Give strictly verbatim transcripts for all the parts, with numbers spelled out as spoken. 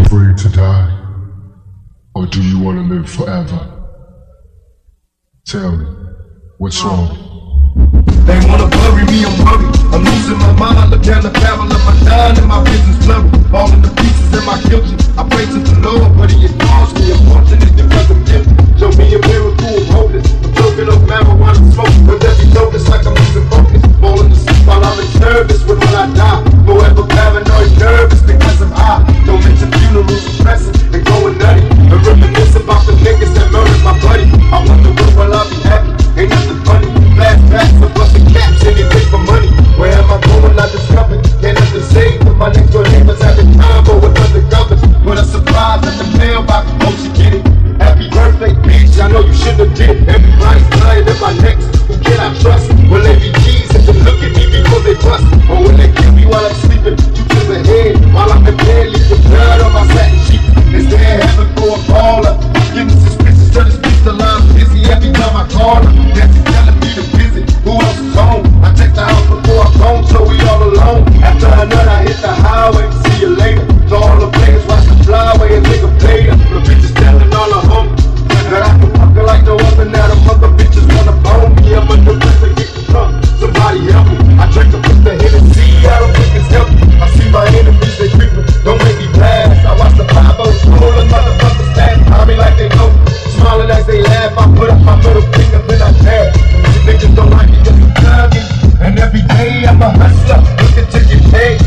afraid to die? Or do you want to live forever? Tell me, what's wrong? They wanna bury me, I'm worried. I'm losing my mind, look down the barrel of my nine and my vision's blurry. Falling to pieces in my guilty. I pray to the Lord, but he ignores me. I'm fortunate because I'm guilty. Show me a miracle of wholeness. I'm choking up marijuana smoke, but every notice like I'm losing focus. Falling asleep while I'm nervous when will I die? Forever paranoid, nervous because I'm high. Don't mention funerals, depressing and going nutty. And reminisce about the niggas that murdered my buddy. I wonder when will I be happy? Ain't nothing funny. Flashbacks of busting caps, anything for money. Where am I going? I discovered. Can't have to say that my next door neighbors having combo with undercovers. What a surprise at the mailbox. Oh, she get it. Happy birthday, bitch. I know you shouldn't have did it. Everybody's lying in my necks. Who can I trust? Will they be G's and then look at me before they bust? Or will they kill me while I'm sleeping? Two to the head while I'm in bed, leave the blood on my satin sheet. Is there heaven for a baller? Getting suspicious to this bitch, the line's busy every time I call her. Nancy telling me to visit. Who else is home? I check the house before I phone, so we all alone. After a nut, I hit the highway. See you later. To all the players, watch the flyway and nigga play them. The bitches telling all the homies that I can fuck her like no other. Now the mother bitches wanna bone me. I'm under pressure, get drunk. Somebody help me. I drink up with the Hennessy. I don't think it's healthy. I see my enemies, they creeping. Don't make me blast. I watch the five oh roll and motherfuckers stand behind me like they know me. Smiling as they laugh. I put up my middle finger, then I dare. These niggas don't like me, just a thuggin'. And every day I'm a hustler, looking to get paid.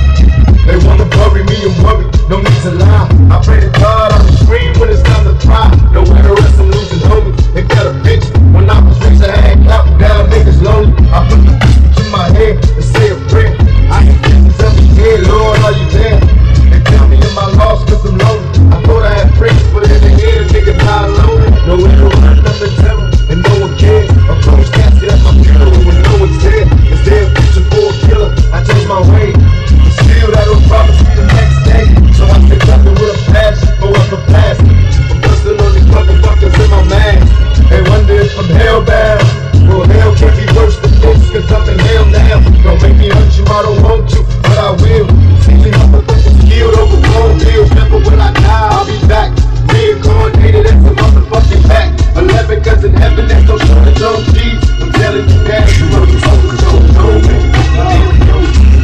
They wanna bury me and worry, no need to lie. I pray to God I can scream when it's time to cry. Nowhere to rest, I'm losing homies. They got a bitch. When I was rich, I had counting down niggas lonely. I put the bitch in my head and say a prayer. I hear bitches tell me, hey Lord, are you there? They tell me in my loss cause I'm lonely. I thought I had friends, but in the head, a nigga die lonely. Nowhere to run, I'm in terror, and no one cares. A closed casket at my funeral when no one's there. Is there a picture for a killer? I changed my way. Still, that don't promise me the next day. So I stay jumping with a passion for what's the past. I'm busting on these motherfuckers in my mask. They wonder if I'm hellbound. Well, hell can't be worse than this, cause I'm in hell now. Don't make me hurt you, I don't want to, but I will. See me motherfuckers killed over cold bills. Never will I die, I'll be back. Reincarnated as a motherfucking back. Eleven cause in heaven there's no shortage on G's. I'm telling you that, you know you don't know me.